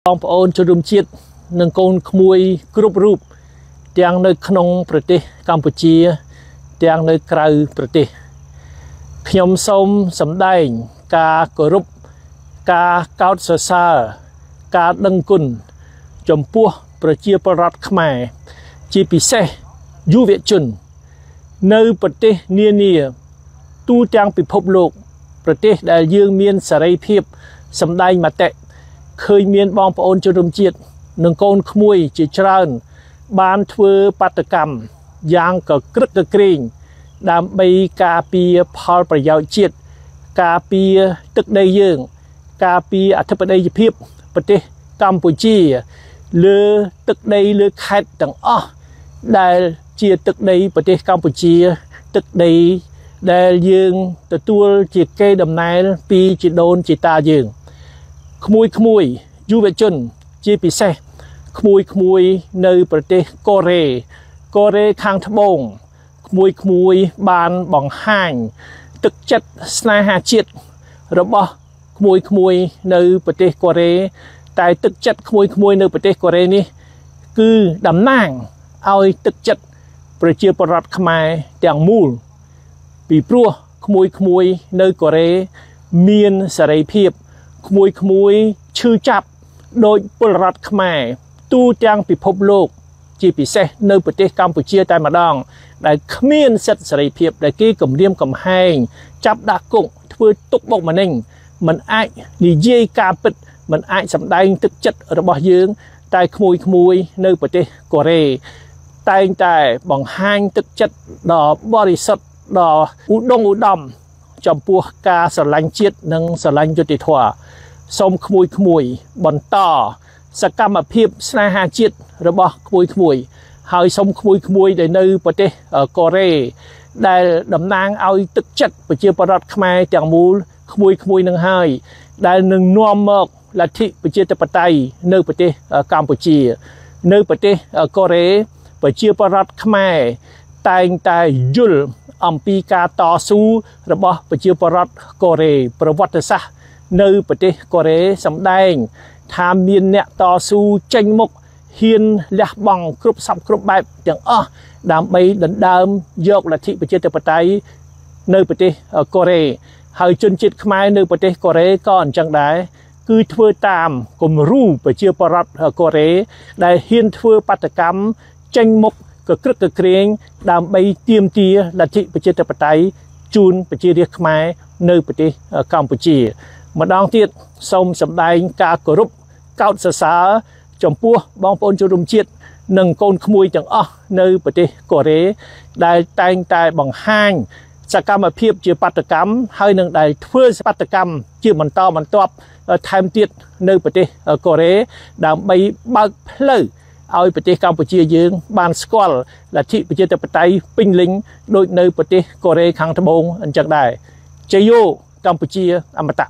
បងប្អូនជនរួមជាតិនិងកូនក្មួយគ្រប់រូបទាំងនៅក្នុងប្រទេសកម្ពុជាទាំងនៅក្រៅប្រទេសខ្ញុំសូមសម្ដែងការគោរពការកោតសរសើរការដឹងគុណចំពោះប្រជាពលរដ្ឋខ្មែរជាពិសេសយុវជននៅប្រទេសនានាទូទាំងពិភពលោកប្រទេសដែលយើងមានសេរីភាពសម្ដែងមតិឃើញមានបងប្អូនជនរួមជាតិនិងកូនក្មួយជាច្រើនបានធ្វើបាតកម្មយ៉ាងកក្រឹកកក្រែងដើម្បីការពារផលប្រយោជន៍ជាតិការពារទឹកដីយើងការពារអធិបតេយ្យភាពប្រទេសកម្ពុជាលើទឹកដីលើខេត្តទាំងអស់ដែលជាទឹកដីប្រទេសកម្ពុជាទឹកដីដែលយើងទទួលជាកេរដំណែលពីជីដូនជីតាយើងក្មួយយុវជនជាពិសេសក្មួយនៅប្រទេសកូរ៉េខាងត្បូងក្មួយបានបង្ហាញទឹកចិត្តស្នេហាជាតិរបស់ក្មួយនៅប្រទេសកូរ៉េតែទឹកចិត្តក្មួយនៅប្រទេសកូរ៉េនេះគឺតំណាងឲ្យទឹកចិត្តប្រជាពលរដ្ឋខ្មែរទាំងមូលពីព្រោះក្មួយនៅកូរ៉េមានសេរីភាពក្មួយឈឺចាប់ដោយពលរដ្ឋខ្មែរទូទាំងពិភពលោកជាពិសេសនៅប្រទេសកម្ពុជាតែម្ដងដែលគ្មានសិទ្ធិសេរីភាពដែលគេគំរាមកំហែងចាប់ដាក់គុកធ្វើទុកបុកម្នេញមិនអាចនិយាយការពិតមិនអាចសម្ដែងទឹកចិត្តរបស់យើងតែក្មួយនៅប្រទេសកូរ៉េតែងតែបង្ហាញទឹកចិត្តដ៏បរិសុទ្ធដ៏ឧត្តមឧត្តមចំពោះការស្រឡាញ់ជាតិនិងស្រឡាញ់យុត្តិធម៌សូមក្មួយបន្តសកម្មភាពស្នេហាជាតិរបស់ក្មួយហើយសូមក្មួយដែលនៅប្រទេសកូរ៉េដែលតំណាងឲ្យទឹកចិត្តប្រជាពលរដ្ឋខ្មែរទាំងមូលក្មួយនឹងហើយដែលនឹងនាំមកលទ្ធិប្រជាធិបតេយ្យនៅប្រទេសកម្ពុជានៅប្រទេសកូរ៉េប្រជាពលរដ្ឋខ្មែរតែងតែយល់អំពីការតស៊ូរបស់ប្រជាពលរដ្ឋកូរ៉េប្រវត្តិសាស្ត្រនៅប្រទេសកូរ៉េសម្ដែងថាមានអ្នកតស៊ូចេញមុខហ៊ានលះបង់គ្រប់សពគ្រប់បែបទាំងអស់ដើម្បីដណ្ដើមយកលទ្ធិប្រជាធិបតេយ្យនៅប្រទេសកូរ៉េហើយជនជាតិខ្មែរនៅប្រទេសកូរ៉េក៏អញ្ចឹងដែរគឺធ្វើតាមគំរូប្រជាពលរដ្ឋកូរ៉េដែលហ៊ានធ្វើបាតកម្មចេញមុខកក្រឹកកក្រែងដើម្បីទាមទារលទ្ធិប្រជាធិបតេយ្យជូនប្រជារាស្ត្រខ្មែរនៅប្រទេសកម្ពុជាម្ដងទៀតសូមសម្ដែងការគោរពកោតសរសើរចំពោះបងប្អូនជនរួមជាតិនិងកូនក្មួយទាំងអស់នៅប្រទេសកូរ៉េដែលតែងតែបង្ហាញសកម្មភាពជាបាតកម្មហើយនឹងដែលធ្វើបាតកម្មជាបន្តបន្ទាប់ថែមទៀតនៅប្រទេសកូរ៉េដើម្បីបើកផ្លូវឲ្យប្រទេសកម្ពុជាយើងបានស្គាល់លទ្ធិប្រជាធិបតេយ្យពេញលេញដូចនៅប្រទេសកូរ៉េខាងត្បូងអញ្ចឹងដែរជ័យយោកម្ពុជាអមតៈ